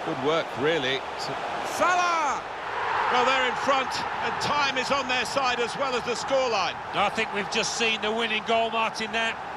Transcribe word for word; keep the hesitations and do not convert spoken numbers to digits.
Good work, really. Salah! Well, they're in front, and time is on their side as well as the scoreline. I think we've just seen the winning goal, Martin, there.